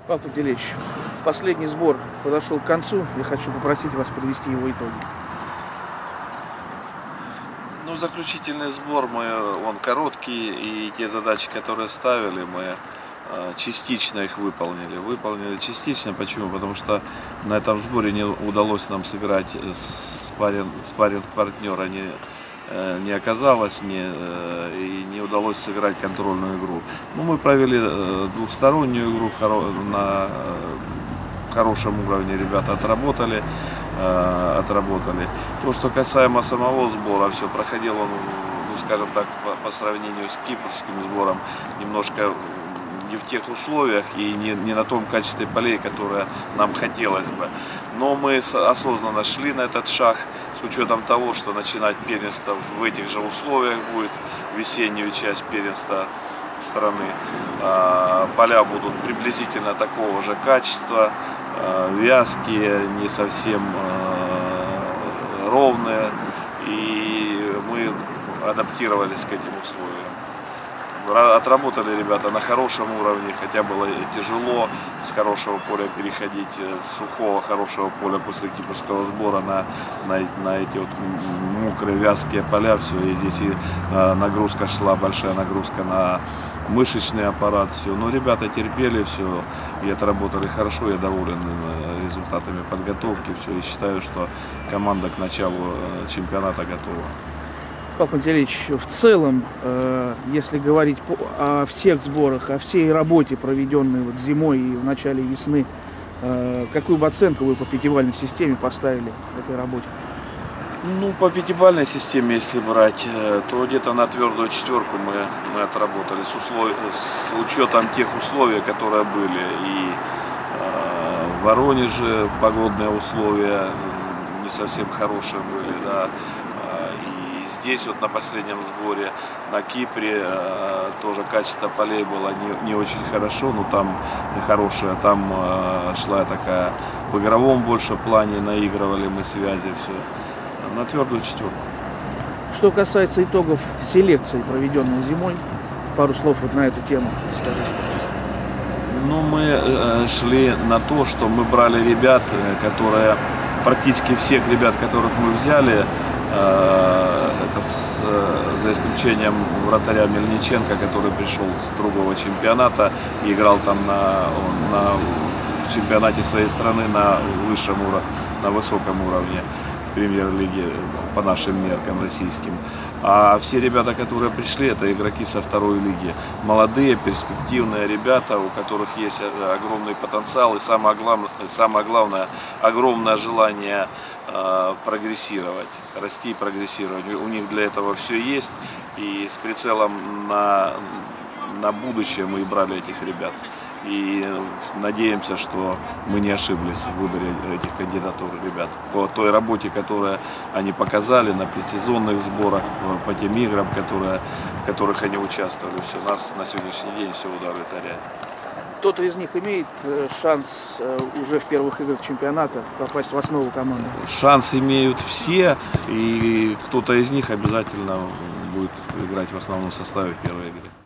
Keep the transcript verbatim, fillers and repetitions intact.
Павел Пантелеич, последний сбор подошел к концу. Я хочу попросить вас подвести его итоги. Ну, заключительный сбор, мы, он короткий, и те задачи, которые ставили, мы частично их выполнили. Выполнили частично. Почему? Потому что на этом сборе не удалось нам сыграть спарринг, спарринг-партнера не, не оказалось, не, и не удалось сыграть контрольную игру. Но мы провели двухстороннюю игру на хорошем уровне, ребята отработали. отработали. То, что касаемо самого сбора, все проходил он, ну, скажем так, по, по сравнению с кипрским сбором, немножко не в тех условиях и не, не на том качестве полей, которое нам хотелось бы. Но мы осознанно шли на этот шаг, с учетом того, что начинать первенство в этих же условиях будет, весеннюю часть первенства страны. Поля будут приблизительно такого же качества, вязкие, не совсем ровные, и мы адаптировались к этим условиям. Отработали ребята на хорошем уровне, хотя было тяжело с хорошего поля переходить, с сухого хорошего поля после кипрского сбора на, на, на эти вот мокрые вязкие поля. Все, и здесь и нагрузка шла, большая нагрузка на мышечный аппарат, все. Но ребята терпели, все, и отработали хорошо, я доволен результатами подготовки, все, и считаю, что команда к началу чемпионата готова. Павел Пантелеич, в целом, если говорить о всех сборах, о всей работе, проведенной вот зимой и в начале весны, какую бы оценку вы по пятибалльной системе поставили этой работе? Ну, по пятибалльной системе, если брать, то где-то на твердую четверку мы, мы отработали с, услов... с учетом тех условий, которые были. И э, в Воронеже погодные условия не совсем хорошие были, да. И здесь вот на последнем сборе на Кипре э, тоже качество полей было не, не очень хорошо, но там хорошее, там э, шла такая в игровом больше плане, наигрывали мы связи, все. На твердую четверку. Что касается итогов селекции, проведенной зимой, пару слов вот на эту тему скажите. Ну, мы э, шли на то, что мы брали ребят, которые, практически всех ребят, которых мы взяли, э, это с, э, за исключением вратаря Мельниченко, который пришел с другого чемпионата и играл там на, на, в чемпионате своей страны на высшем уровне, на высоком уровне. Премьер-лиги по нашим меркам российским. А все ребята, которые пришли, это игроки со второй лиги. Молодые, перспективные ребята, у которых есть огромный потенциал и самое главное, самое главное огромное желание э, прогрессировать, расти и прогрессировать. У них для этого все есть. И с прицелом на, на будущее мы и брали этих ребят. И надеемся, что мы не ошиблись в выборе этих кандидатур ребят. По той работе, которую они показали на предсезонных сборах, по тем играм, которые, в которых они участвовали, все, нас на сегодняшний день все удовлетворяет. Кто-то из них имеет шанс уже в первых играх чемпионата попасть в основу команды? Шанс имеют все, и кто-то из них обязательно будет играть в основном составе в первой игре.